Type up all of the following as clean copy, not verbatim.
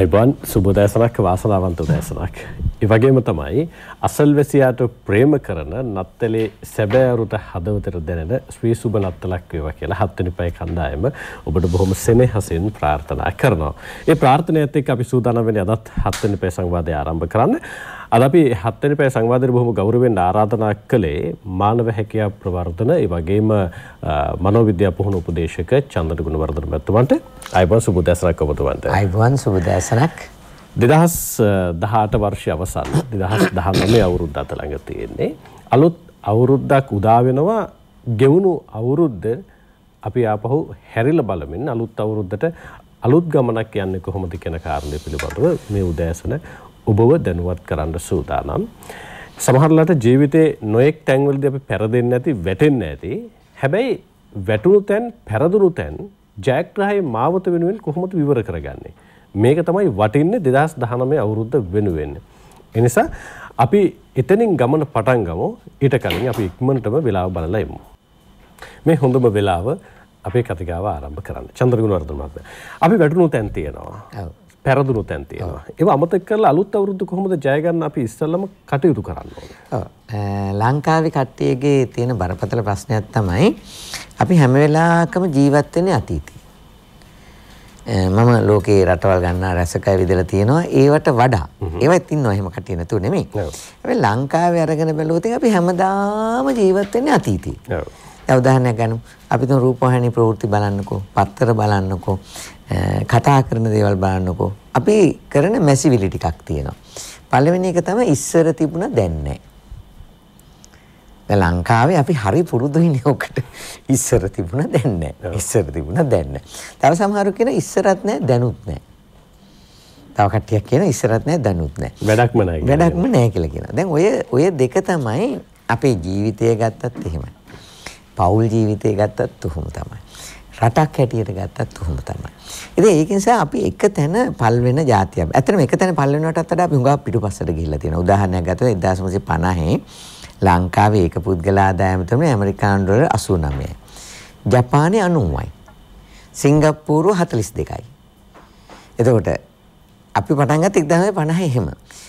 අයිබෝන් සුබෝදෑසනක් වාසනාවන්ත උදෑසනක්. ඒ වගේම තමයි අසල්වැසියාට ප්‍රේම කරන නත්තලේ සැබෑරුට හදවතට දැනෙන ශ්‍රී සුබ නත්තලක් වේවා කියලා හත්වෙනි පැය කණ්ඩායම ඔබට බොහොම සෙනෙහසින් ප්‍රාර්ථනා කරනවා. ඒ ප්‍රාර්ථනාවත් එක්ක අපි සූදානම් වෙන්නේ අදත් හත්වෙනි පැය සංවාදය ආරම්භ කරන්න. අද අපි හත්වෙනි පැය සංවාදයට බොහොම ගෞරවයෙන් ආරාධනා කළේ මානව හැකියාව ප්‍රවර්ධන ඒ වගේම මනෝවිද්‍යා පුහුණු උපදේශක චන්දන ගුණවර්ධන මැතිතුමන්ට. අයිබෝන් සුබෝදෑසනක් ඔබතුමන්ට. අයිබෝන් සුබෝදෑසනක්. 2018 වර්ෂයේ අවසන් 2019 අවුරුද්ද අත ළඟ තියෙන්නේ. අලුත් අවුරුද්දක් උදා වෙනවා. ගෙවුණු අවුරුද්ද අපි ආපහු හැරිලා බලමින් අලුත් අවුරුද්දට අලුත් ගමනක් යන්නේ කොහොමද කියන කාරණේ පිළිබඳව මේ උදෑසන ඔබව දැනුවත් කරන්න සූදානම්. සමහරවිට ජීවිතේ නොඑක් තැන්වලදී අපි පෙරදෙන්නේ නැති වැටෙන්නේ නැති. හැබැයි වැටුණු තැන් පෙරදුණු තැන් ජයග්‍රහයේ මාවත වෙනුවෙන් කොහොමද විවර කරගන්නේ? මේක තමයි වටින්නේ 2019 අවුරුද්ද වෙනුවෙන්. ඒ නිසා අපි එතනින් ගමන පටන් ගමු. ඊට කලින් අපි ඉක්මනටම වෙලාව බලලා එමු. මේ හොඳම වෙලාව අපේ කතිකාව ආරම්භ කරන්න. චන්ද්‍රගුණවර්ධන මහත්මයා. අපි වැටුණු තැන් තියෙනවා. ඔව්. පෙරදුණු තැන් තියෙනවා. ඒව අමතක කරලා අලුත් අවුරුද්ද කොහොමද ජය ගන්න අපි ඉස්සෙල්ලම කටයුතු කරන්න ඕනේ. ඔව්. ලංකාවේ කට්ටියගේ තියෙන බරපතල ප්‍රශ්නයක් තමයි අපි හැම වෙලාවකම ජීවත් වෙන්නේ අතීතේ. මම ලෝකේ රටවල් ගන්නා රැසකය විදලා තියෙනවා ඒවට වඩා. ඒවත් ඉන්නවා එහෙම කට්ටිය නැතුව නෙමෙයි. හැබැයි ලංකාවේ අරගෙන බැලුවොත් අපි හැමදාම ජීවත් වෙන්නේ අතීතේ. ඔව්. දැන් උදාහරණයක් ගන්නමු. අපි තුන් රූපවාහිනී ප්‍රවෘත්ති බලන්නකෝ, පත්තර බලන්නකෝ, කතා කරන දේවල් බලන්නකෝ. අපි කරන මැසිවිලි ටිකක් තියෙනවා. පළවෙනි එක තමයි ඉස්සර තිබුණ දැන් නැහැ. දැන් ලංකාවේ අපි හරි පුරුදුයිනේ ඔකට. ඉස්සර තිබුණ දැන් නැහැ. ඉස්සර තිබුණ දැන් නැහැ. තව සමහරු කියන ඉස්සරත් නැහැ දැනුත් නැහැ. තව කට්ටියක් කියන ඉස්සරත් නැහැ දැනුත් නැහැ. වැඩක්ම නැහැ. වැඩක්ම නැහැ කියලා කියනවා. දැන් ඔය දෙක තමයි අපේ ජීවිතය ගත්තත් එහෙමයි. පෞල් ජීවිතය ගත්තත් උහුම තමයි. රටක් හැටියට ගත්තත් උහුම තමයි. ඉතින් ඒක නිසා අපි එක තැන පල් වෙන જાතියක්. ඇත්තටම එක තැන පල් වෙනවටත් වඩා අපි හුඟක් පිටුපස්සට ගිහිල්ලා තියෙනවා. උදාහරණයක් ගත්තොත් 1950 ලංකාවේ ඒක පුද්ගල ආදායම තමයි ඇමරිකානු ඩොලර් 89යි. ජපානයේ 90යි. සිංගප්පූරු 42යි. එතකොට අපි පටන් ගත්තේ 1950 එහෙම.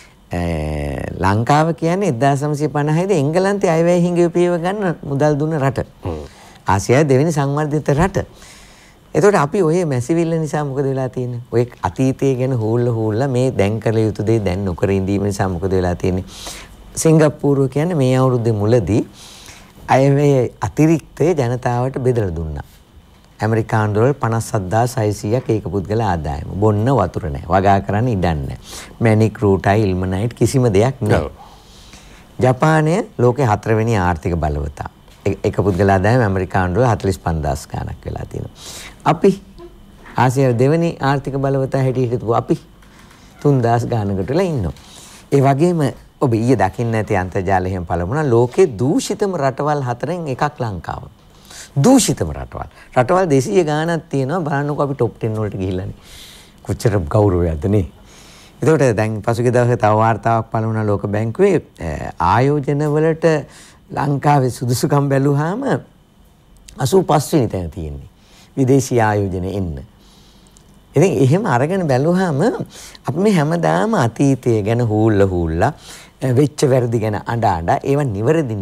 ලංකාව කියන්නේ 1950 දී එංගලන්තයේ අයවැය හිඟේ පියව ගන්න මුදල් දුන්න රට. ආසියාවේ දෙවෙනි සංවර්ධිත රට. එතකොට අපි ඔය මැසිවිල්ල නිසා මොකද වෙලා තියෙන්නේ? ඔය අතීතය ගැන හොල්ලා මේ දැන් කළ යුතු දේ දැන් නොකර ඉඳීම නිසා මොකද වෙලා තියෙන්නේ? සිංගප්පූරුව කියන්නේ මේ අවුරුද්දේ මුලදී අයවැය අතිරික්තය ජනතාවට බෙදලා දුන්නා. ඇමරිකානු ඩොලර් 57600ක් ඒක පුද්ගල ආදායම. බොන්න වතුර නැහැ. වගා කරන්න ඉඩක් නැහැ. මැනික් රූටයි ඉල්මනයිට් කිසිම දෙයක් නැහැ. ජපානය ලෝකේ 4 වෙනි ආර්ථික බලවතා. ඒක පුද්ගල ආදායම ඇමරිකානු ඩොලර් 45000 ගණක් වෙලා තියෙනවා. අපි ආසියාවේ දෙවෙනි ආර්ථික බලවතා හැටියට හිටපු අපි 3000 ගණනකට වෙලා ඉන්නවා. ඒ වගේම ඔබ ඊයේ දකින්න ඇති අන්තර්ජාලයෙන් එහෙම බලමුනා ලෝකේ දූෂිතම රටවල් 4න් එකක් ලංකාව. දූෂිතම රටවල්. රටවල් 200 ගාණක් තියෙනවා. බලන්නකෝ අපි টොප් 10 වලට ගිහිල්ලානේ. කොච්චර ගෞරවයක්ද නේ. ඒකට දැන් පසුගිය දවසේ තව වාර්තාවක් පළ ලෝක බැංකුවේ ආයෝජන වලට ලංකාවේ සුදුසුකම් බැලුවාම 85 වෙනි තැන තියෙන්නේ. විදේශීය ආයෝජන එන්න. ඉතින් එහෙම අරගෙන බැලුවාම අපි මේ හැමදාම අතීතය ගැන හූල්ලා වෙච්ච වැරදි ගැන අඬ ඒවා නිවැරදි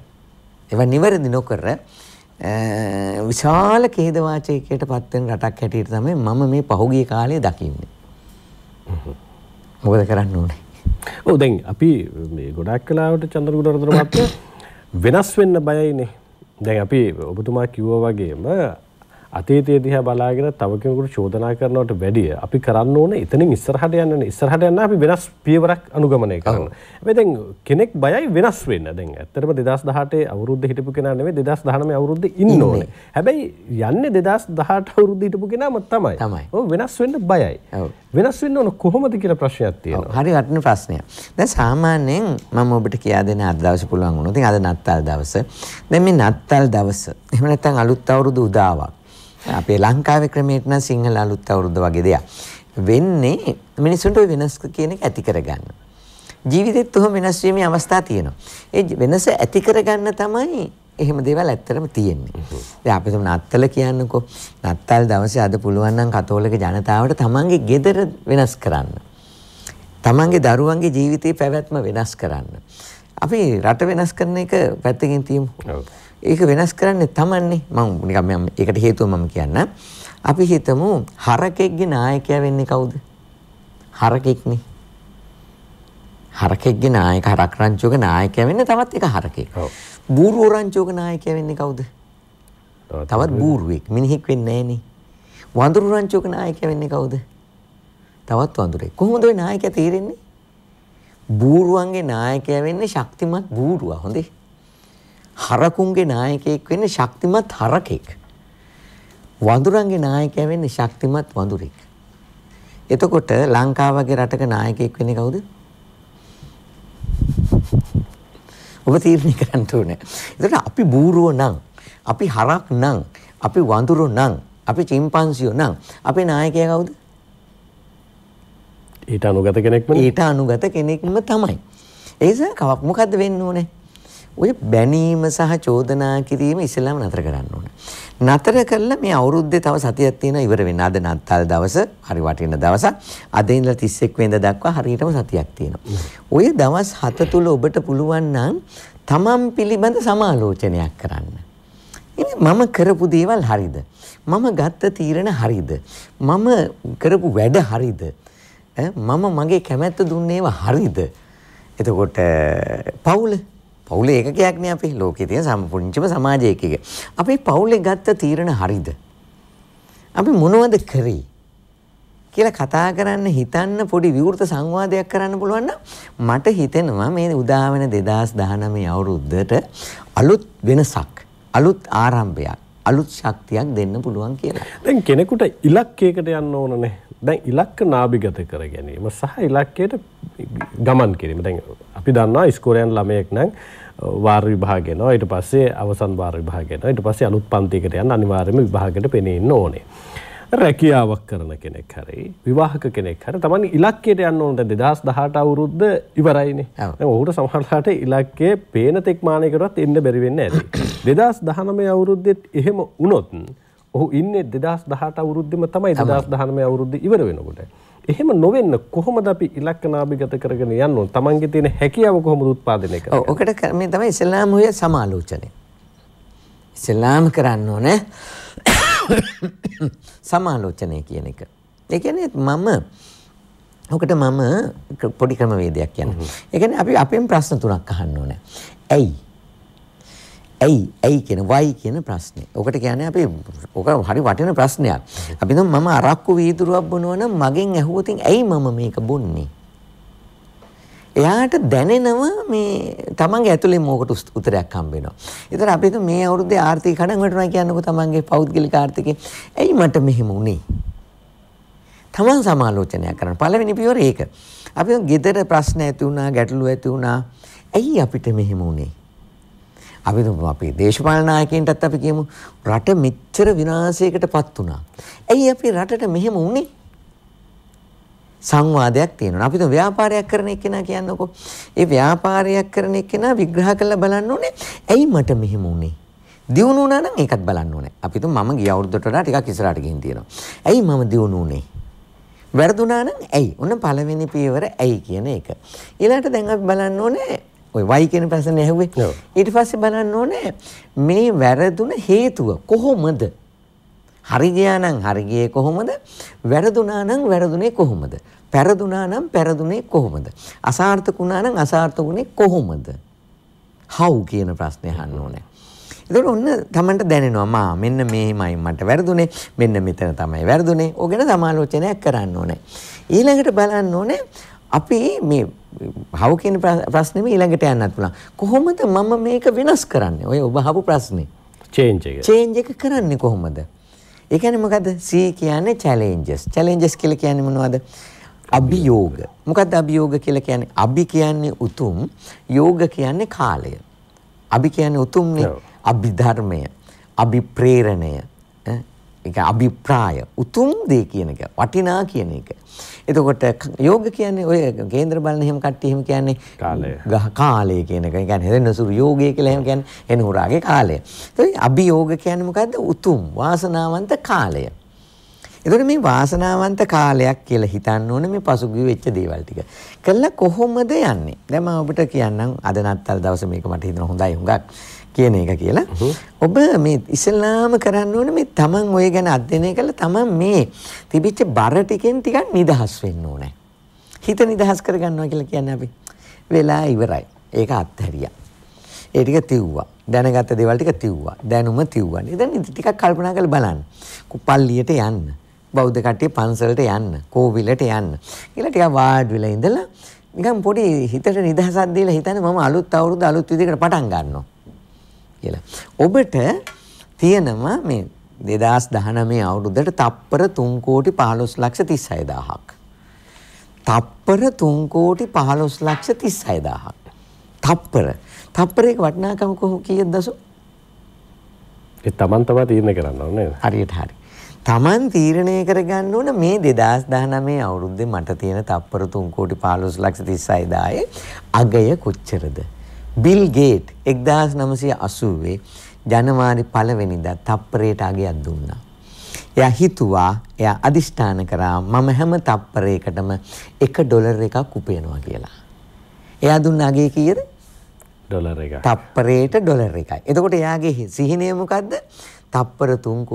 නොකර විශාල ඛේදවාචකයකට පත් වෙන රටක් හැටියට තමයි මම මේ පහුගිය කාලේ දකින්නේ. මොකද කරන්න ඕනේ? ඔව් දැන් අපි මේ ගොඩක් කලාවට චන්ද්‍රගුණවර්ධන මහත්තයා වෙනස් වෙන්න බයයිනේ. දැන් අපි ඔබතුමා කිව්වා වගේම අතීතයේ දිහා බලාගෙන තව කෙනෙකුට චෝදනා කරනවට වැඩිය අපි කරන්න ඕනේ එතනින් ඉස්සරහට යන්න. ඉස්සරහට යන්න අපි වෙනස් පියවරක් අනුගමනය කරන්න. හැබැයි දැන් කෙනෙක් බයයි වෙනස් වෙන්න. දැන් ඇත්තටම 2018 අවුරුද්දේ හිටපු කෙනා නෙවෙයි 2019 අවුරුද්දේ ඉන්න ඕනේ. හැබැයි යන්නේ 2018 අවුරුද්දේ හිටපු කෙනාම තමයි. ඔව් වෙනස් වෙන්න බයයි. වෙනස් වෙන්න ඕන කොහොමද කියලා ප්‍රශ්නයක් තියෙනවා. හරි වටින ප්‍රශ්නයක්. දැන් සාමාන්‍යයෙන් මම ඔබට කියා දෙන්න අද දවසේ පුළුවන් වුණොත් අද නත්තල් දවස. දැන් මේ නත්තල් දවස එහෙම නැත්නම් අලුත් අවුරුදු උදාවක්. අපේ ලංකාවේ ක්‍රමයට නම් සිංහල අලුත් අවුරුද්ද වගේ දෙයක්. වෙන්නේ මිනිසුන්ට වෙනස් කියන එක ඇති කරගන්න. ජීවිතෙත් උහුම වෙනස් වීමේ අවස්ථා තියෙනවා. ඒ වෙනස ඇති කරගන්න තමයි එහෙම දේවල් ඇත්තටම තියෙන්නේ. දැන් අපි තුම නත්තල කියන්නකෝ. නත්තල් දවසේ අද පුළුවන් නම් කතෝලික ජනතාවට තමන්ගේ ගෙදර වෙනස් කරන්න. තමන්ගේ දරුවන්ගේ ජීවිතේ පැවැත්ම වෙනස් කරන්න. අපි රට වෙනස් කරන එක පැත්තකින් තියමු. ඒක වෙනස් කරන්නේ තමන්නේ. මම නිකන් ඒකට හේතුව මම කියන්නම්. අපි හිතමු හරකෙක්ගේ නායකයා වෙන්නේ කවුද? හරකෙක්නේ. හරකෙක්ගේ නායක හරක් රංචුවක නායකයා වෙන්නේ තවත් එක හරකෙක්. බූරුව රංචුවක නායකයා වෙන්නේ කවුද? තවත් බූරුවෙක්. මිනිහෙක් වෙන්නේ නැහනේ. වඳුරු රංචුවක නායකයා වෙන්නේ කවුද? තවත් වඳුරෙක්. කොහොමද ওই නායකයා තීරෙන්නේ? බූරුවන්ගේ නායකයා වෙන්නේ ශක්තිමත් බූරුවා. හොඳේ. හරකුන්ගේ නායකයෙක් වෙන්නේ ශක්තිමත් හරකෙක්. වඳුරන්ගේ නායකයා වෙන්නේ ශක්තිමත් වඳුරෙක්. එතකොට ලංකාව වගේ රටක නායකයෙක් වෙන්නේ කවුද? ඔබ තීරණය කරන්න ඕනේ. එතකොට අපි බූරුව නම්, අපි හරක් නම්, අපි වඳුරු නම්, අපි චිම්පන්සියෝ නම් අපේ නායකයා කවුද? ඊට අනුගත කෙනෙක්ම. ඊට අනුගත කෙනෙක්ම තමයි. ඒ නිසා මොකද්ද වෙන්න ඕනේ? ඔය බැනීම සහ චෝදනා කිරීම ඉස්සෙල්ලාම නතර කරන්න ඕනේ. නතර කළා මේ අවුරුද්දේ තව සතියක් තියෙනවා ඉවර වෙන්න. අද නත්තල් දවස හරි වටින දවසක්. අද ඉඳලා 31 වෙනිදා දක්වා හරියටම සතියක් තියෙනවා. ඔය දවස් 7 තුල ඔබට පුළුවන් නම් තමන් පිළිබඳ සමාලෝචනයක් කරන්න. මම කරපු දේවල් හරිද? මම ගත්ත තීරණ හරිද? මම කරපු වැඩ හරිද? මම මගේ කැමැත්ත දුන්නේ ඒවා හරිද? එතකොට පවුලේ ඒකකයක් නේ අපි ලෝකයේ තියෙන සම්පූර්ණම සමාජ ඒකකයක්. අපි පවුලේ ගත්ත තීරණ හරිද? අපි මොනවද කරේ කියලා කතා කරන්න හිතන්න පොඩි විවෘත සංවාදයක් කරන්න පුළුවන් නම් මට හිතෙනවා මේ උදා වෙන 2019 අවුරුද්දට අලුත් වෙනසක්, අලුත් ආරම්භයක්, අලුත් ශක්තියක් දෙන්න පුළුවන් කියලා. දැන් කෙනෙකුට ඉලක්කයකට යන්න ඕනනේ. දැන් ඉලක්ක නාභිගත කර ගැනීම සහ ඉලක්කයට ගමන් කිරීම. දැන් අපි දන්නවා ඉස්කෝලේ යන ළමයෙක් නම් වාර විභාග යනවා, ඊට පස්සේ අවසන් වාර විභාග යනවා, ඊට පස්සේ අලුත් පන්තියකට යන අනිවාර්යයෙන්ම විභාගයට පෙනී ඉන්න ඕනේ. රැකියාවක් කරන කෙනෙක් හරි විවාහක කෙනෙක් හරි තමයි ඉලක්කයට යන්න ඕන. දැන් 2018 අවුරුද්ද ඉවරයිනේ. දැන් ඔහුට සමහරවිට ඉලක්කයේ පේන තෙක් මානයකටවත් එන්න බැරි වෙන්නේ නැති. 2019 අවුරුද්දෙත් එහෙම වුණොත් ඔහු ඉන්නේ 2018 අවුරුද්දෙම තමයි 2019 අවුරුද්ද ඉවර වෙනකොට. එහෙම නොවෙන්න කොහොමද අපි ඉලක්ක නාභිගත කරගෙන යන්න ඕන? තමන්ගේ තියෙන හැකියාව කොහොමද උත්පාදනය කරන්නේ? ඔව් ඔකට මේ තමයි ඉස්ලාම ඔය සමාලෝචනය. ඉස්ලාම කරන්න ඕනේ සමාලෝචනය කියන එක. ඒ කියන්නේ ඔකට මම පොඩි ක්‍රමවේදයක් කියන්නේ. ඒ කියන්නේ අපි අපෙන් ප්‍රශ්න තුනක් අහන්න ඕනේ. ඇයි කියන why කියන ප්‍රශ්නේ. ඔකට කියන්නේ අපි ඔක හරි වටින ප්‍රශ්නයක්. අපි නම් මම අරක්කු වීදුරුවක් බොනවා නම් මගෙන් ඇහුවොත් ඇයි මම මේක බොන්නේ? එයාට දැනෙනවා මේ තමන්ගේ ඇතුලේ මොකට උත්තරයක් හම්බ වෙනවා. ඒතර අපි හිතමු මේ අවුරුද්දේ ආර්ථික කඩන් වැටුණා කියන්නකෝ තමන්ගේ පෞද්ගලික ආර්ථිකේ. ඇයි මට මෙහෙම වුනේ? තමන් සමාලෝචනයක් කරන්න. පළවෙනි පියවර ඒක. අපි ගෙදර ප්‍රශ්න ඇති වුණා, ගැටලු ඇති වුණා. ඇයි අපිට මෙහෙම වුනේ? අපි දේශපාලන නායකයින්ටත් අපි කියමු රට මෙච්චර විනාශයකටපත් වුණා. ඇයි අපි රටට මෙහෙම වුනේ? සංවාදයක් තියෙනවා. අපි ව්‍යාපාරයක් කරන එක්කෙනා කියන්නකෝ. ඒ ව්‍යාපාරයක් කරන එක්කෙනා විග්‍රහ කරලා බලන්න ඕනේ. ඇයි මට මෙහෙම වුනේ? දියුණු වුණා නම් ඒකත් බලන්න ඕනේ. අපි මම ගිය අවුරුද්දට වඩා ටිකක් ඉස්සරහට ගිහින් තියෙනවා. ඇයි මම දියුණු වුනේ? වැරදුනා නම් ඇයි? ඔන්න පළවෙනි පියවර ඇයි කියන එක. ඊළඟට දැන් අපි බලන්න ඕනේ ඔය why කියන ප්‍රශ්නේ ඇහුවේ. ඊට පස්සේ බලන්න ඕනේ මේ වැරදුන හේතුව කොහොමද? හරි ගියා නම් හරි ගියේ කොහොමද? වැරදුනා නම් වැරදුනේ කොහොමද? පෙරදුනා නම් පෙරදුනේ කොහොමද? අසාර්ථක වුණා නම් අසාර්ථක වුණේ කොහොමද? how කියන ප්‍රශ්නේ අහන්න ඕනේ. ඒතකොට ඔන්න තමන්ට දැනෙනවා මෙන්න මේමයි මට වැරදුනේ, මෙන්න මෙතන තමයි වැරදුනේ. ඔගෙන සමාලෝචනයක් කරන්න ඕනේ. ඊළඟට බලන්න ඕනේ අපි මේ how කියන ප්‍රශ්නේම ඊළඟට යන්නත් පුළුවන්. කොහොමද මම මේක වෙනස් කරන්නේ? ඔය ඔබ අහපු ප්‍රශ්නේ. change එක කරන්නේ කොහොමද? ඒ කියන්නේ මොකද්ද? C කියන්නේ challenges. Challenges කියලා කියන්නේ මොනවද? අභියෝග. මොකද්ද අභියෝග කියලා කියන්නේ? අභි කියන්නේ උතුම්, යෝග කියන්නේ කාලය. අභි කියන්නේ උතුම්නේ. අභිධර්මය, අභිප්‍රේරණය, ඒක අභිප්‍රාය උතුම් දේ කියන එක වටිනා කියන එක. එතකොට යෝග කියන්නේ ඔය කේන්ද්‍ර බලන එහෙම කට්ටිය එහෙම කියන්නේ කාලය කියන එක. ඒ කියන්නේ හෙරෙනසුරු යෝගය කියලා එහෙම කියන්නේ එනහුරාගේ කාලය. ඒතකොට අභියෝග කියන්නේ මොකද්ද? උතුම් වාසනාවන්ත කාලය. එතකොට මේ වාසනාවන්ත කාලයක් කියලා හිතන්න ඕනේ මේ පසුගිය වෙච්ච දේවල් ටික. කළා කොහොමද යන්නේ? දැන් මම ඔබට කියන්නම් අද නත්තල් දවසේ මේක මට හිතෙන හොඳයි හුඟක් කියන එක කියලා. ඔබ මේ ඉස්ලාම කරන්න ඕනේ මේ තමන් ඔය ගැන අධ්‍යයනය කළා තමන් මේ තිබිච්ච බර ටිකෙන් ටිකක් නිදහස් වෙන්න ඕනේ. හිත නිදහස් කරගන්නවා කියලා කියන්නේ අපි වෙලා ඉවරයි. ඒක අත්හැරියා. ඒ ටික තිව්වා. දැනගත්ත දේවල් ටික තිව්වා. දැනුම තිව්වා. ඉතින් ටිකක් කල්පනා කරලා බලන්න. කුපල්ලියට යන්න. බෞද්ධ කට්ටිය පන්සලට යන්න. කෝවිලට යන්න. කියලා ටිකක් වාඩි වෙලා ඉඳලා නිකන් පොඩි හිතට නිදහසක් දීලා හිතන්නේ මම අලුත් අවුරුදු අලුත් විදිහකට පටන් ගන්නවා. කියලා. ඔබට තියෙනවා මේ 2019 අවුරුද්දට තප්පර 3,15,36,000ක්. තප්පර 3,15,36,000ක්. තප්පරයක වටිනාකම කීයද දසෝ? ඒ තමන් තමයි තීරණය කරන්න ඕනේ නේද? හරියට හරි. තමන් තීරණය කරගන්න ඕන මේ 2019 අවුරුද්දේ මට තියෙන තප්පර 3,15,36,000ේ අගය කොච්චරද? බිල් ගේට් 1980 ජනවාරි 1 වෙනිදා තප්පරයට අගයක් දුන්නා. එයා හිතුවා, එයා අදිෂ්ඨාන කරා මම හැම තප්පරයකටම $1 එකක් උපයනවා කියලා. එයා දුන්න අගය කීයද? ඩොලර් එකක්. තප්පරයට $1 එකයි. එතකොට එයාගේ සිහිනය මොකද්ද? තප්පර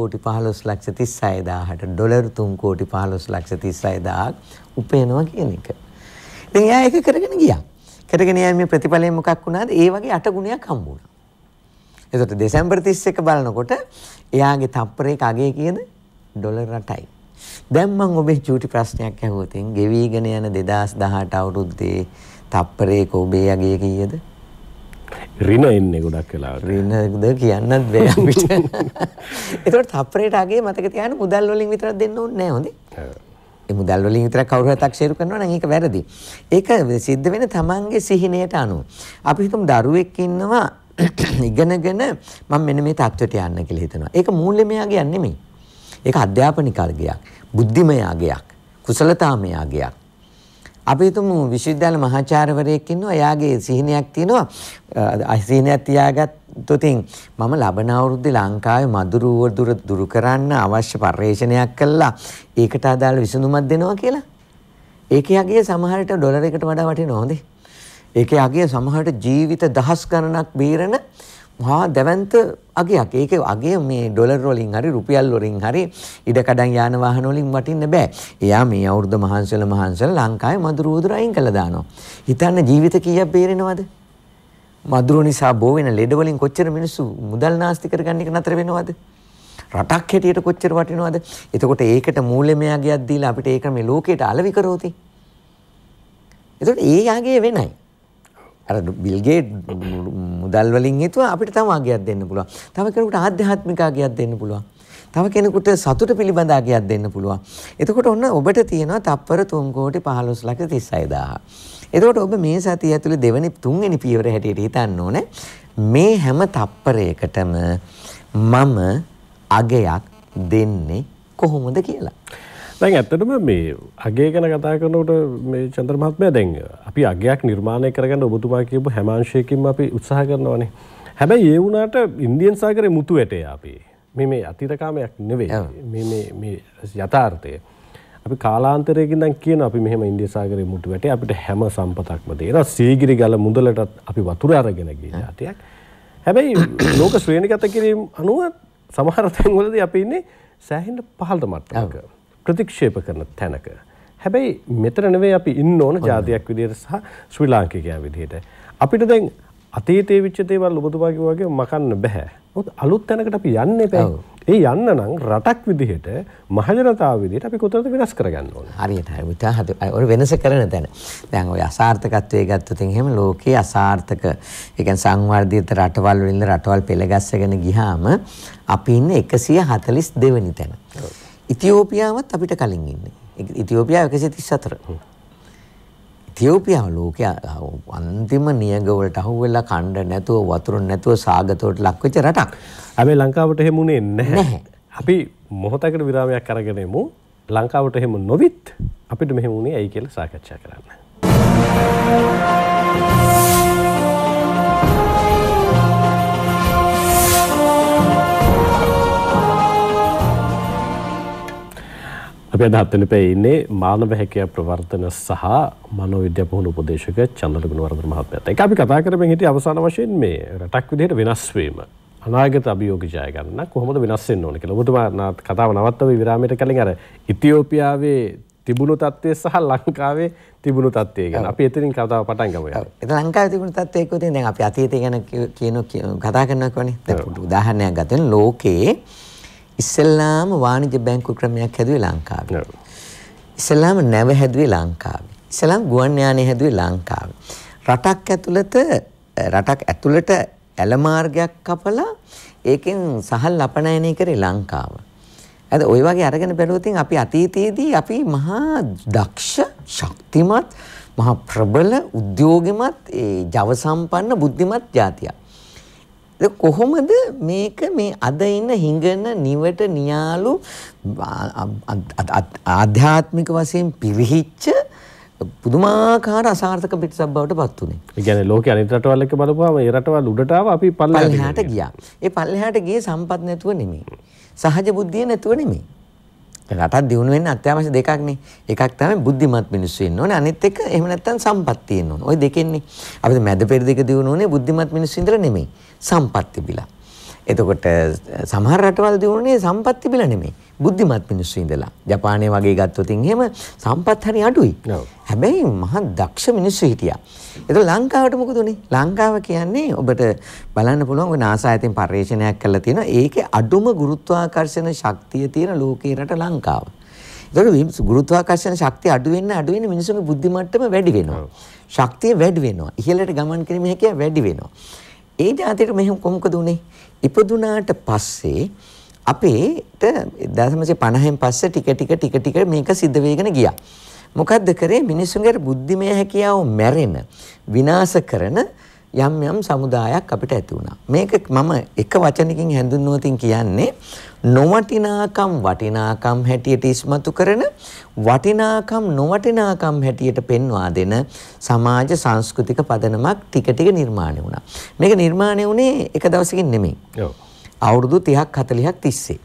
3,15,36,000ට ඩොලර් 3,15,36,000ක් උපයනවා කියන එක. ඉතින් එයා ඒක කරගෙන ගියා. කරගෙන යෑමේ ප්‍රතිඵලය මොකක් වුණාද? ඒ වගේ 8 ගුණයක් හම්බුණා. එතකොට දෙසැම්බර් 31 බලනකොට එයාගේ තප්පරයක අගය කීයද? ඩොලර් 8යි. දැන් මම ඔබේ චූටි ප්‍රශ්නයක් අහුවොත් ගෙවිගෙන යන 2018 අවුරුද්දේ තප්පරයක ඔබේ අගය කීයද? රින එන්නේ ගොඩක් වෙලාවට. රිනද කියන්නත් බෑ අපිට. එතකොට තප්පරයට අගය මතක තියාගන්න මුදල් වලින් විතරක් දෙන්න ඕනේ නෑ හොඳේ. ඒ මුදල් වලින් විතරක් කවුරු හරි තක්සේරු කරනවා නම් ඒක වැරදි. ඒක සිද්ධ වෙන තමන්ගේ සිහිනයට අනුව. අපි හිතමු දරුවෙක් ඉන්නවා ඉගෙනගෙන මම මෙන්න මේ තත්ත්වයට යන්න කියලා හිතනවා. ඒක මූල්‍යමය අගයක් නෙමෙයි. ඒක අධ්‍යාපනික අගයක්, බුද්ධිමය අගයක්, කුසලතාමය අගයක්. අපි හිතමු විශ්වවිද්‍යාල මහාචාර්යවරයෙක් ඉන්නවා. එයාගේ සිහිනයක් තියෙනවා. සිහිනයක් තියාගත්තොත් මම ලබන අවුරුද්දේ ලංකාවේ මදුරුව දුරු කරන්න අවශ්‍ය පර්යේෂණයක් කළා. ඒකට අදාළ විසඳුමක් දෙනවා කියලා. ඒකේ අගය සමහරට ඩොලර් එකට වඩා වටිනවා හොඳේ. ඒකේ අගය සමහරට ජීවිත දහස් ගණනක් බේරන මහා දැවැන්ත අගයක්. ඒකේ අගය මේ ඩොලර් වලින් හරි රුපියල් වලින් හරි ඉඩකඩම් යාන වාහන වලින් වටින්න බෑ. එයා මේ අවුරුද්ද මහන්සියල ලංකාවේ මදුරු උදුර අයින් කළා දානවා. හිතන්න ජීවිත කීයක් බේරෙනවද? මදුරු නිසා බෝ වෙන ලෙඩ වලින් කොච්චර මිනිස්සු මුදල් නාස්ති කරගන්න එක නතර වෙනවද? රටක් හැටියට කොච්චර වටිනවද? එතකොට ඒකට මූල්‍යමය අගයක් දීලා අපිට ඒක මේ ලෝකයට අලෙවි කරෝති. එතකොට ඒ අගය වෙනයි. අර බිල් ගේට් මුදල් වලින් හිතුවා අපිට තව අගයක් දෙන්න පුළුවන්. තව කෙනෙකුට ආධ්‍යාත්මික අගයක් දෙන්න පුළුවන්. තව කෙනෙකුට සතුට පිළිබඳ අගයක් දෙන්න පුළුවන්. එතකොට ඔන්න ඔබට තියෙනවා තප්පර 3,15,36,000. එතකොට ඔබ මේ සතිය ඇතුලේ දෙවෙනි තුන්වෙනි පියවර හැටියට හිතන්න ඕනේ මේ හැම තප්පරයකටම මම අගයක් දෙන්නේ කොහොමද කියලා. දැන් ඇත්තටම මේ අගය ගැන කතා කරනකොට මේ චන්ද්‍ර මහත්මයා දැන් අපි අගයක් නිර්මාණය කරගන්න ඔබතුමා කියපු හැම අංශයකින්ම අපි උත්සාහ කරනවානේ. හැබැයි ඒ වුණාට ඉන්දියන් සාගරේ මුතු ඇටේ අපි මේ අතීතකාමයක් නෙවෙයි. මේ යථාර්ථය. අපි කාලාන්තරයකින් දැන් කියන අපි මෙහෙම ඉන්දියා සාගරේ මුතු ඇටේ අපිට හැම සම්පතක්ම දෙනවා. සීගිරි ගල මුදලටත් අපි වතුර අරගෙන ගිය જાතියක්. හැබැයි ලෝක ශ්‍රේණිගත කිරීම අනුව සමහර තැන්වලදී අපි ඉන්නේ සෑහෙන පහළට මට්ටමක. ප්‍රතික්ෂේප කරන තැනක. හැබැයි මෙතන නෙවෙයි අපි ඉන්න ඕන ජාතියක් විදිහට සහ ශ්‍රී ලාංකිකයා විදිහට. අපිට දැන් අතීතයේ විච්ච දේවල් ඔබතුමා කිව්වා වගේ මකන්න බෑ. මොකද අලුත් තැනකට අපි යන්න එපා. ඒ යන්න නම් රටක් විදිහට මහජනතාව විදිහට අපි කොතනද වෙනස් කරගන්න ඕනේ. හරියට ඔය වෙනස කරන තැන. දැන් ඔය අසාර්ථකත්වයේ ගත්තොත් එහෙම ලෝකයේ අසාර්ථක ඒ කියන්නේ සංවර්ධිත රටවල් වලින් රටවල් පෙළගස්සගෙන ගියාම අපි ඉන්නේ 142 වෙනි තැන. ඉතියෝපියාවත් අපිට කලින් ඉන්නේ. ඉතියෝපියාව 134. ඉතියෝපියාව ලෝකයේ අන්තිම නියඟ වලට අහුවෙලා කණ්ඩ නැතුව වතුර නැතුව සාගතවට ලක් වෙච්ච රටක්. හැබැයි ලංකාවට එහෙම උනේ නැහැ. අපි මොහොතකට විරාමයක් අරගෙන යමු. ලංකාවට එහෙම නොවිත් අපිට මෙහෙම වුණේ ඇයි කියලා සාකච්ඡා කරන්න. අපි අද හත්වෙනි පැයේ ඉන්නේ මානව හැකියාව ප්‍රවර්ධන සහ මනෝවිද්‍යා පුහුණු උපදේශක චන්ද්‍ර ගුණවර්ධන මහත්මයාත් එක්ක අපි කතා කරමින් හිටියේ අවසාන වශයෙන් මේ රටක් විදිහට වෙනස් වීම අනාගත අභියෝග ජය ගන්න කොහොමද වෙනස් වෙන්න ඕන කියලා. ඔබතුමා කතාව නවත්තව විරාමයට කලින් අර ඉතියෝපියාවේ තිබුණු තත්ත්වය සහ ලංකාවේ තිබුණු තත්ත්වය ගැන අපි එතනින් කතාව පටන් ගමු. ඒක ලංකාවේ තිබුණු තත්ත්වය එක්ක දැන් අපි අතීතය ගැන කතා කරනවා කියන්නේ. දැන් උදාහරණයක් ගත්තොත් ලෝකයේ ඉස්ලාම වාණිජ්‍ය බැංකු ක්‍රමයක් හැදුවේ ලංකාවේ. ඉස්ලාම නැව හැදුවේ ලංකාවේ. ඉස්ලාම ගුවන් යානය හැදුවේ ලංකාවේ. රටක් ඇතුළට ඇල මාර්ගයක් කපලා ඒකෙන් සහල් අපනයනය කරේ ලංකාව. අද ওই වගේ අරගෙන බැලුවොත් අපි අතීතයේදී අපි මහා දක්ෂ, ශක්තිමත්, මහා ප්‍රබල, උද්‍යෝගිමත්, ජව සම්පන්න, බුද්ධිමත් ජාතියක්. කොහොමද මේක මේ අද ඉන්න හිඟන නිවට නියාලු ආධ්‍යාත්මික වශයෙන් පිරිහිච්ච පුදුමාකාර අසාර්ථක පිටසක් බවට පත් වුනේ. ඒ කියන්නේ ලෝකයේ අනිත් රටවල් එක්ක බලපුවාම ඒ රටවල් උඩට ආවා අපි පල්ලෙහාට ගියා. ඒ පල්ලෙහාට ගියේ සම්පත් නැතුව නෙමෙයි. සහජ බුද්ධිය නැතුව නෙමෙයි. රටක් දියුණු වෙන්න අත්‍යවශ්‍ය දෙකක් නේ. එකක් තමයි බුද්ධිමත් මිනිස්සු ඉන්න ඕනේ. අනිත් එක එහෙම නැත්නම් සම්පත් තියෙන්න ඕනේ. ওই දෙකෙන්නේ. අපිට මැද පෙරදිග දියුණු වුණේ බුද්ධිමත් මිනිස්සු ඉඳලා නෙමෙයි. සම්පත් තිබිලා. එතකොට සමහර රටවල් දියුණුනේ සම්පත් තිබිලා නෙමෙයි. බුද්ධිමත් මිනිස්සු ඉඳලා. ජපානයේ වගේ ගත්තොත් එහෙම සම්පත් හරි අඩුයි. හැබැයි මහා දක්ෂ මිනිස්සු හිටියා. ඒක ලංකාවට මොකද උනේ? ලංකාව කියන්නේ ඔබට බලන්න පුළුවන් ඔය NASA ඇතින් පර්යේෂණයක් කරලා තියෙනවා. ඒකේ අඩුම ගුරුත්වාකර්ෂණ ශක්තිය තියෙන ලෝකේ රට ලංකාව. ඒකට ගුරුත්වාකර්ෂණ ශක්තිය අඩු වෙන්න මිනිස්සුන්ගේ බුද්ධි මට්ටම වැඩි වෙනවා. ශක්තිය වැඩි වෙනවා. ඉහළට ගමන් කිරීමේ හැකියාව වැඩි වෙනවා. ඒ જાතියට මෙහෙම කොහොමද උනේ? ඉපදුනාට පස්සේ අපේට 1950න් පස්සේ ටික මේක සිද්ධ වෙගෙන ගියා. මොකද්ද කරේ? මිනිස්සුන්ගේ බුද්ධිමය හැකියාව මැරෙන, විනාශ කරන යම් සමුදායක් අපිට ඇති වුණා. මේක මම එක වචනකින් හැඳින්වුවතින් කියන්නේ නොවටිනාකම් වටිනාකම් හැටියට ඉස්මතු කරන, වටිනාකම් නොවටිනාකම් හැටියට පෙන්වා දෙන සමාජ සංස්කෘතික පදනමක් ටික නිර්මාණය වුණා. මේක නිර්මාණය වුණේ එක දවසකින් නෙමෙයි. අවුරුදු 30ක් 40ක් තිස්සේ.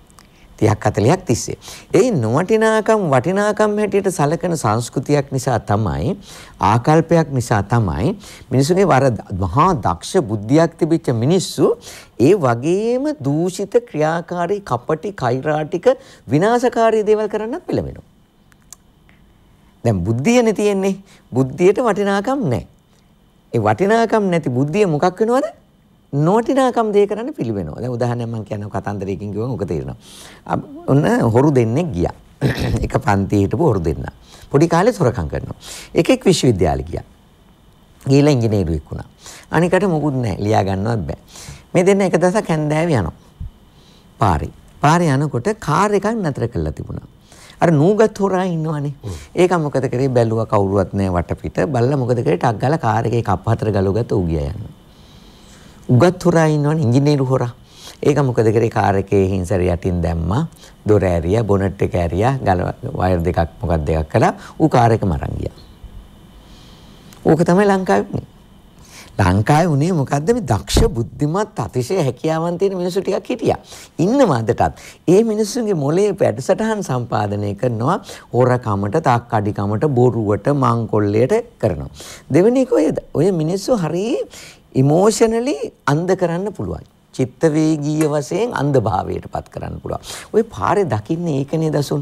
ඒ නොවටිනාකම් වටිනාකම් හැටියට සලකන සංස්කෘතියක් නිසා තමයි, ආකල්පයක් නිසා තමයි මිනිසුන්ගේ මහා දක්ෂ බුද්ධියක් තිබිච්ච මිනිස්සු ඒ වගේම දූෂිත, ක්‍රියාකාරී, කපටි, කෛරාටික, විනාශකාරී දේවල් කරන්නත් පෙළඹෙනවා. දැන් බුද්ධියනේ තියෙන්නේ. බුද්ධියට වටිනාකම් නැහැ. ඒ වටිනාකම් නැති බුද්ධිය මොකක් වෙනවද? නොවටිනාකම් දේ කරන්න පිළිවෙනවා. දැන් උදාහරණයක් මම කියනවා, කතන්දරයකින් කිව්වම ඔක තේරෙනවා. ඔන්න හොරු දෙන්නෙක් ගියා. එක පන්තියේ හිටපු හොරු දෙන්න. පොඩි කාලේ සොරකම් කරනවා. එකෙක් විශ්වවිද්‍යාලෙ ගියා. ගිහලා ඉංජිනේරුවෙක් වුණා. අනිකට මොකුත් නැහැ. ලියා ගන්නවත් බෑ. මේ දෙන්න එක දවසක් හැන්දෑවේ යනවා. පාරේ යනකොට කාර් එකක් නතර කරලා තිබුණා. අර නූගත් හොරා ඉන්නවනේ. ඒක මොකද කරේ? බැලුවා කවුරුවත් නැහැ වටපිට. බලලා මොකද කරේ? ටක් ගාලා කාර් එකේ කප් 4 ගලවගත්ත ඌ ගියා යන්න. උගත් හොරා ඉන්නවනේ, ඉංජිනේරු හොරා. ඒක මොකද කරේ? කාර් එකේ හින්සර යටින් දැම්මා, දොර ඇරියා, බොනට් එක ඇරියා, ගල වයර් දෙකක් කළා. ඌ කාර් එකම අරන් ගියා. ඕක තමයි ලංකාවේ උනේ මොකද්ද? මේ දක්ෂ, බුද්ධිමත්, අතිශය හැකියාවන් තියෙන මිනිස්සු ටිකක් හිටියා. ඉන්නවා අදටත්. ඒ මිනිස්සුන්ගේ මොලේ වැඩසටහන් සම්පාදනය කරනවා හොරකමට, තාක්කඩිකමට, බොරුවට, මංකොල්ලයට කරනවා. දෙවෙනි එක ඔය මිනිස්සු හරිය ඉමෝෂනලි අන්ධ කරන්න පුළුවන්. චිත්ත වේගීය වශයෙන් අන්ධ භාවයට පත් කරන්න පුළුවන්. ඔය පාරේ දකින්නේ ඒකනේ දසුන්.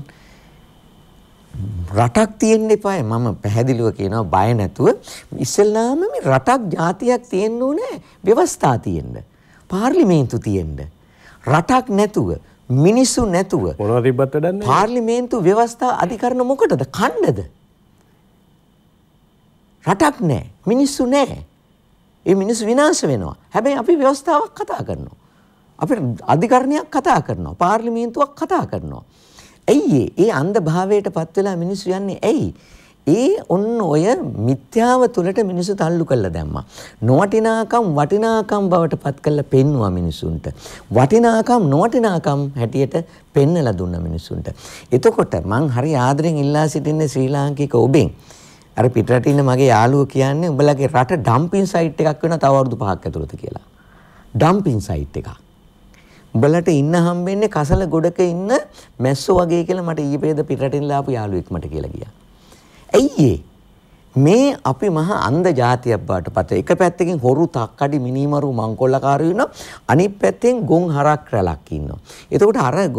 රටක් තියෙන්න එපායි. මම පැහැදිලිව කියනවා බය නැතුව. ඉස්සෙල්ලාම මේ රටක් ජාතියක් තියෙන්න ඕනේ, ව්‍යවස්ථා තියෙන්න. පාර්ලිමේන්තු තියෙන්න. රටක් නැතුව, මිනිස්සු නැතුව මොනවද තිබ්බත් වැඩක් නැහැ. පාර්ලිමේන්තු ව්‍යවස්ථා අධිකරණ මොකටද? කණ්ඩද? රටක් නැහැ, මිනිස්සු නැහැ. ඒ මිනිස්සු විනාශ වෙනවා. හැබැයි අපි ව්‍යවස්ථාවක් කතා කරනවා. අපි අධිකරණයක් කතා කරනවා. පාර්ලිමේන්තුවක් කතා කරනවා. ඇයි ඒ අන්ධ භාවයට පත් වෙලා මිනිස්සු යන්නේ? ඇයි? ඒ ඔන්න ඔය මිත්‍යාව තුළට මිනිස්සු තල්ලු කළා දැම්මා. නොවටිනාකම් වටිනාකම් බවට පත් කළා පෙන්නුවා මිනිසුන්ට. වටිනාකම් නොවටිනාකම් හැටියට පෙන්නලා දුන්නා මිනිසුන්ට. එතකොට මං හරි ආදරෙන් ඉල්ලා සිටින්නේ ශ්‍රී ලාංකික ඔබෙන්. අර පිටරට ඉන්න මගේ යාළුවෝ කියන්නේ උඹලගේ රට ඩම්පින් සයිට් එකක් වෙනවා තව අවුරුදු 5ක් ඇතුළත කියලා. ඩම්පින් සයිට් එකක්. උඹලට ඉන්න හම්බෙන්නේ කසල ගොඩක ඉන්න මැස්සෝ වගේ කියලා මට ඊපේද පිටරටින් ලාපු යාළුවෙක් මට කියලා ගියා. ඇයි මේ අපි මහා අන්ධ జాතියක් බවට පත් එක පැත්තකින් හොරු තක්කඩි මිනිමරු මංකොල්ලකාරයෝ ඉන්නවා අනිත් පැත්තෙන් ගොන් හරක් රැලක් ඉන්නවා. එතකොට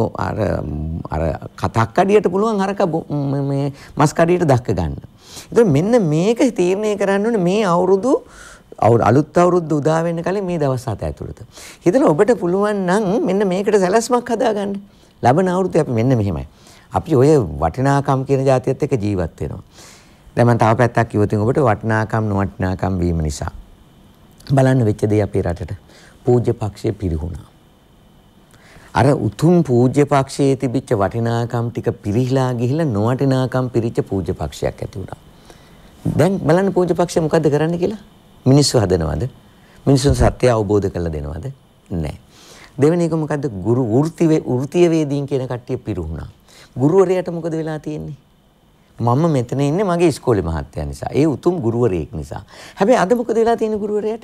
අර තක්කඩියට පුළුවන් හරක මේ මස් කඩියට දක්ක ගන්න. එතකොට මෙන්න මේක තීරණය කරන්න ඕනේ මේ අවුරුදු අලුත් අවුරුද්ද උදා වෙන්න කලින් මේ දවස් 7 ඇතුළත. හිතලා ඔබට පුළුවන් නම් මෙන්න මේකට සැලැස්මක් හදාගන්න. ලබන අවුරුද්දේ අපි මෙන්න මෙහෙමයි. අපි ඔය වටිනාකම් කියන જાතියත් එක්ක ජීවත් වෙනවා. දැන් මම තව පැත්තක් කිව්වොත් ඔබට වටිනාකම් නොවටිනාකම් වීම නිසා බලන්න වෙච්ච දේ අපේ රටට පූජ්‍ය පක්ෂයේ පිරිහුණා. අර උතුම් පූජ්‍ය පක්ෂයේ තිබිච්ච වටිනාකම් ටික පිරිහිලා ගිහිල්ලා නොවටිනාකම් පිරිච්ච පූජ්‍ය පක්ෂයක් ඇති වුණා. දැන් බලන්න පූජ්‍ය පක්ෂය මොකද්ද කරන්න කියලා? මිනිස්සු හදනවද? මිනිස්සුන් සත්‍ය අවබෝධ කරලා දෙනවද? නැහැ. දෙවෙනි එක මොකද්ද? ගුරු වෘත්තීය වේදීන් කියන කට්ටිය පිරිහුණා. ගුරුවරයාට මොකද වෙලා තියෙන්නේ? මම මෙතන ඉන්නේ මගේ ඉස්කෝලේ මහත්තයා නිසා. ඒ උතුම් ගුරුවරයෙක් නිසා. හැබැයි අද මොකද වෙලා තියෙන්නේ ගුරුවරයාට?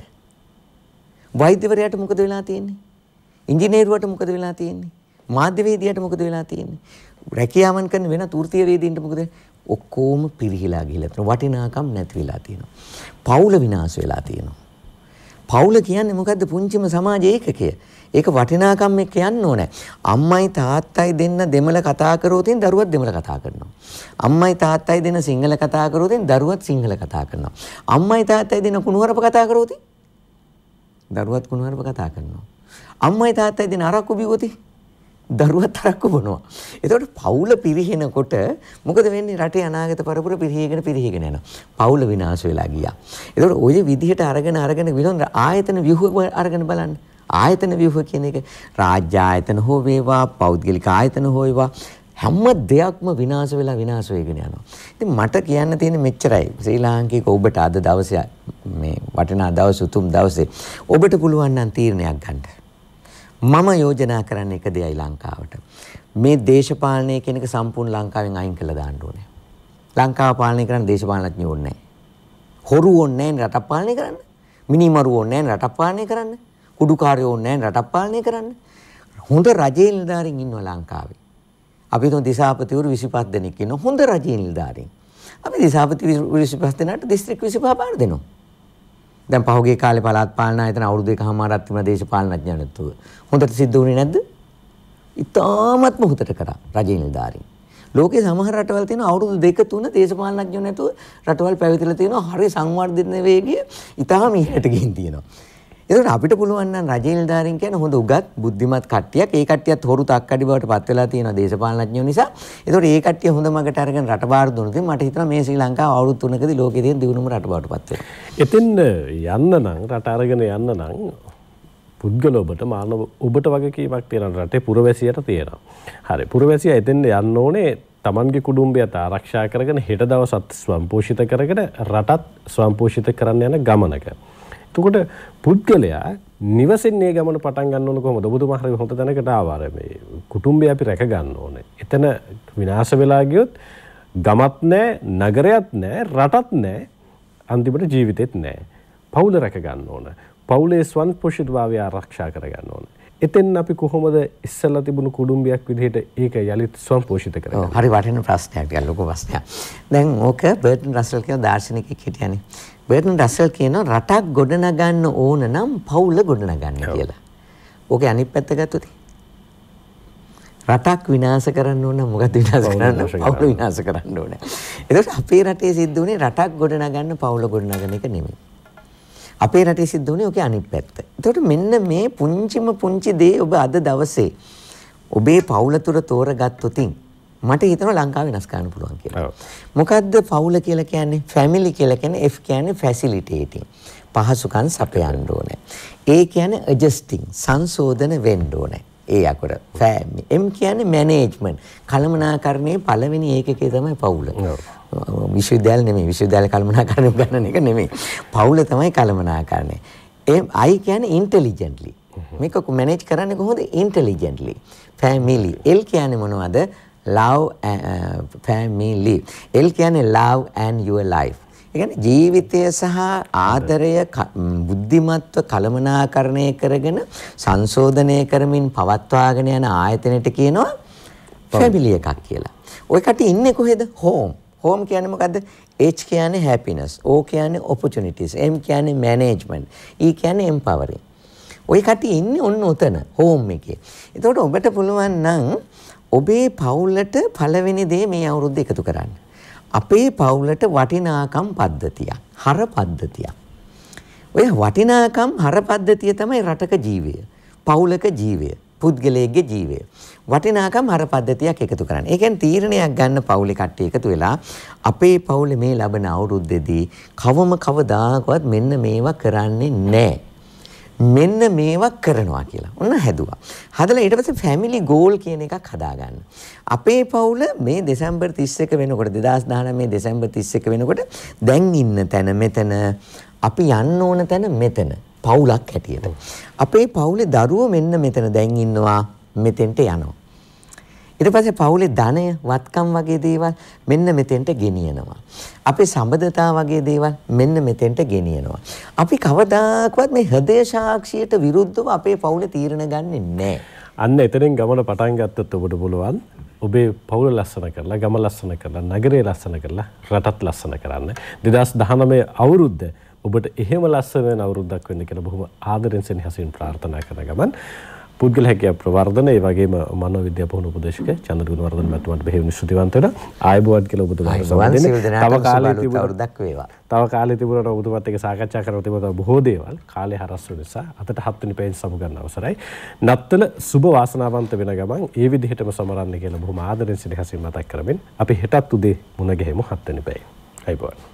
වෛද්‍යවරයාට මොකද වෙලා තියෙන්නේ? ඉංජිනේරුවට මොකද වෙලා තියෙන්නේ? මාධ්‍යවේදියාට මොකද වෙලා තියෙන්නේ? රැකියාවන් කරන වෙන තෘතීය වේදීන්ට මොකද? ඔක්කොම පිරිහිලා ගිහලා තියෙනවා. වටිනාකම් නැති වෙලා තියෙනවා. පවුල විනාශ වෙලා තියෙනවා. පවුල කියන්නේ මොකද්ද? පුංචිම සමාජ ඒකකය. ඒක වටිනාකම් එක්ක යන්න ඕනේ. අම්මයි තාත්තයි දෙන්න දෙමළ කතා කරෝතින් දරුවත් දෙමළ කතා කරනවා. අම්මයි තාත්තයි දෙන්න සිංහල කතා කරෝතින් දරුවත් සිංහල කතා කරනවා. අම්මයි තාත්තයි දෙන්න කුණුහරුප කතා කරෝතින් දරුවත් කුණුහරුප කතා කරනවා. අම්මයි තාත්තයි දෙන්න අරක්කු බිව්වොති දරුවත් අරක්කු බොනවා. එතකොට පවුල පිරිහෙනකොට මොකද වෙන්නේ? රටේ අනාගත පරපුර පිරිහීගෙන යනවා. පවුල විනාශ වෙලා ගියා. එතකොට ওই විදිහට අරගෙන විලොන් ආයතන ව්‍යුහ අරගෙන බලන්න. ආයතන ව්‍යුහ කියන එක රාජ්‍ය ආයතන හෝ වේවා පෞද්ගලික ආයතන හෝ වේවා හැම දෙයක්ම විනාශ වෙගෙන යනවා. ඉතින් මට කියන්න තියෙන්නේ මෙච්චරයි. ශ්‍රී ලාංකික ඔබට අද දවසේ මේ වටිනා දවස් උතුම් දවසේ ඔබට පුළුවන් නම් තීරණයක් ගන්න. මම යෝජනා කරන්නේ එක දෙයයි ලංකාවට. මේ දේශපාලනය කියන එක සම්පූර්ණ ලංකාවෙන් අයින් කළා දාන්න ඕනේ. ලංකාව පාලනය කරන්න දේශපාලනඥයෝ ඕනේ නැහැ. හොරු ඕනේ නැහැ රටක් පාලනය කරන්න. මිනිමරු ඕනේ නැහැ රටක් පාලනය කරන්න. කුඩුකාරයෝ ඕනේ නැහැ රටක් පාලනය කරන්න. හොඳ රජයේ නිලධාරීන් ඉන්නවා ලංකාවේ. අපි තුන් දිසාපතිවරු 25 දෙනෙක් ඉන්නවා හොඳ රජයේ නිලධාරීන්. අපි දිසාපති 25 දෙනාට දිස්ත්‍රික් 25 බාර දෙනවා. දැන් පහුගිය කාලේ පළාත් පාලන ආයතන අවුරුදු 1කමාරක් තිබුණා දේශපාලනඥයෝ නැතුව. හොඳට සිද්ධ වුණේ නැද්ද? ඉතාමත්ම හොඳට කරා රජයේ නිලධාරීන්. ලෝකේ සමහර රටවල් තියෙනවා අවුරුදු 2-3 දේශපාලනඥයෝ නැතුව රටවල් පැවතිලා තියෙනවා හරි සංවර්ධන වේගය ඉතාම ඉහළට ගිහින් තියෙනවා. ඒකට අපිට පුළුවන් නම් රජයේ නිලධාරීන් කියන හොඳ උගත් බුද්ධිමත් කට්ටියක් ඒ කට්ටියත් හොරු තක්කඩි බවට පත් වෙලා තියෙනවා දේශපාලනඥයෝ නිසා. ඒකට ඒ කට්ටිය හොඳ මගට අරගෙන රට බාර දුන්නොත් මට හිතෙනවා මේ ශ්‍රී ලංකාව අවුරුදු 3කදී ලෝකයේ තියෙන දියුණුවම රට බවට පත් වෙනවා. එතෙන් යන්න නම් රට අරගෙන යන්න නම් පුද්ගල ඔබට මානව ඔබට වගකීමක් තියෙනවා රටේ පුරවැසියට තියෙනවා. හරි පුරවැසියා එතෙන් යන්න ඕනේ තමන්ගේ කුඩුම්බයත් ආරක්ෂා කරගෙන හෙට දවසත් ස්වයංපෝෂිත කරගෙන රටත් ස්වයංපෝෂිත කරන්න යන ගමනක. එතකොට පුද්ගලයා නිවසෙන් මේ ගමන පටන් ගන්න ඕන කොහොමද? ඔබතුමා හරිය හොඳ තැනකට ආවා. මේ කුටුම්බය අපි රැක ගන්න ඕනේ. එතන විනාශ වෙලා ගියොත් ගමත් නැහැ, නගරයත් නැහැ, රටත් නැහැ, අන්තිමට ජීවිතෙත් නැහැ. පවුල රැක ගන්න ඕන. පවුලේ ස්වයංපෝෂිතභාවය ආරක්ෂා කර ගන්න ඕන. එතෙන් අපි කොහොමද ඉස්සෙල්ලා තිබුණු කුඩුම්බයක් විදිහට ඒක යලිත් ස්වයංපෝෂිත කරගන්නේ? හරි වටින ප්‍රශ්නයක් ටිකක් ලොකු ප්‍රශ්නයක්. දැන් ඕක බර්ටන් රසල් කියන දාර්ශනිකයෙක් හිටියානේ. බර්ටන් රසල් කියන රටක් ගොඩනගන්න ඕන නම් පවුල ගොඩනගන්න කියලා. ඕකේ අනිත් පැත්ත ගත්තොත් රටක් විනාශ කරන්න ඕන මොකද විනාශ කරන්න? පවුල විනාශ කරන්න ඕන. ඒක අපේ රටේ සිද්ධ වුණේ රටක් ගොඩනගන්න පවුල ගොඩනගන එක නෙමෙයි. අපේ රටේ සිද්ධ වුණේ ඔකේ අනිත් පැත්ත. එතකොට මෙන්න මේ පුංචි දේ ඔබ අද දවසේ ඔබේ පවුල තුර තෝරගත්තොතින් මට හිතෙනවා ලංකාව වෙනස් කරන්න පුළුවන් කියලා. මොකද්ද පවුල කියලා කියන්නේ? ෆැමිලි කියලා කියන්නේ F කියන්නේ ෆැසිලිටේටිං. පහසුකම් සපයන්න ඕනේ. A කියන්නේ ඇඩ්ජස්ටිං සංශෝධන වෙන්න ඕනේ. ඒ අකුර ෆැමිලි. M කියන්නේ මැනේජ්මන්ට්. කළමනාකරණයේ පළවෙනි ඒකකය තමයි පවුල. විශ්වවිද්‍යාල නෙමෙයි. විශ්වවිද්‍යාල කළමනාකරණය උගන්වන එක නෙමෙයි. පවුල තමයි කළමනාකරණය. I කියන්නේ intelligently. මේක මැනේජ් කරන්නේ කොහොමද? intelligently. family. L කියන්නේ මොනවද? love family. L කියන්නේ love and your life. ඒ කියන්නේ ජීවිතය සහ ආදරය බුද්ධිමත්ව කළමනාකරණය කරගෙන සංශෝධනය කරමින් පවත්වාගෙන යන ආයතනයට කියනවා family එකක් කියලා. ඔය කට්ටිය ඉන්නේ කොහෙද? home. home කියන්නේ මොකද්ද? H කියන්නේ happiness, O කියන්නේ opportunities, M කියන්නේ management, E කියන්නේ empowering. ඔය කට්ටිය ඉන්නේ ඔන්න උතන home එකේ. එතකොට ඔබට පුළුවන් නම් ඔබේ පවුලට පළවෙනි දේ මේ අවුරුද්ද එකතු කරන්න. අපේ පවුලට වටිනාකම් පද්ධතියක්, හර පද්ධතියක්. ඔය වටිනාකම් හර පද්ධතිය තමයි රටක ජීවය, පවුලක ජීවය, පුද්ගලයෙක්ගේ ජීවය. වටිනාකම් හර පද්ධතියක් එකතු කරන්න. ඒ කියන්නේ තීරණයක් ගන්න පවුලේ කට්ටිය එකතු වෙලා අපේ පවුලේ මේ ලබන අවුරුද්දේදී කවදාකවත් මෙන්න මේවා කරන්නේ නැහැ. මෙන්න මේවා කරනවා කියලා. ඔන්න හැදුවා. හදලා ඊට පස්සේ ෆැමිලි ගෝල් කියන එකක් හදාගන්න. අපේ පවුල මේ දෙසැම්බර් 31 වෙනකොට 2019 මේ දෙසැම්බර් 31 වෙනකොට දැන් ඉන්න තැන මෙතන අපි යන්න ඕන තැන මෙතන පවුලක් හැටියට. අපේ පවුලේ දරුවෝ මෙන්න මෙතන දැන් ඉන්නවා මෙතෙන්ට යනවා. ඊට පස්සේ පවුලේ ධනය වත්කම් වගේ දේවල් මෙන්න මෙතෙන්ට ගෙනියනවා. අපේ සම්බන්ධතා වගේ දේවල් මෙන්න මෙතෙන්ට ගෙනියනවා. අපි කවදාකවත් මේ හෘදය සාක්ෂියට විරුද්ධව අපේ පවුලේ තීරණ ගන්නෙ නැහැ. අන්න එතනින් ගමන පටන් ගත්තොත් ඔබට පුළුවන් ඔබේ පවුල ලස්සන කරලා, ගම ලස්සන කරලා, නගරය ලස්සන කරලා, රටත් ලස්සන කරන්න. 2019 අවුරුද්ද ඔබට එහෙම ලස්සන වෙන අවුරුද්දක් වෙන්න කියලා බොහොම ආදරෙන් සෙනෙහසින් ප්‍රාර්ථනා කරන ගමන් පුද්ගල හැකියාව ප්‍රවර්ධන ඒ වගේම මනෝවිද්‍යා පුහුණු උපදේශක චන්ද්‍ර ගුණවර්ධන මහත්මයාට බෙහෙවින් ස්තුතිවන්ත වෙනවා. ආයුබෝවන් කියලා ඔබතුමාට සමන් දෙන්න. තව කාලේ තිබුණක් වේවා. තව කාලේ තිබුණාට ඔබතුමාත් එක්ක සාකච්ඡා කරලා තිබුණා බොහෝ දේවල්. කාලේ හරස් වෙන නිසා අතට 7 වෙනි පේජ් සමු ගන්න අවසරයි. නත්තල සුබ වාසනාවන්ත වෙන ගමන් ඒ විදිහටම සමරන්න කියලා බොහොම ආදරෙන් සෙනෙහසින් මතක් කරමින් අපි හෙටත් උදේ මුණ ගැහෙමු 7 වෙනි පේජ්. ආයුබෝවන්.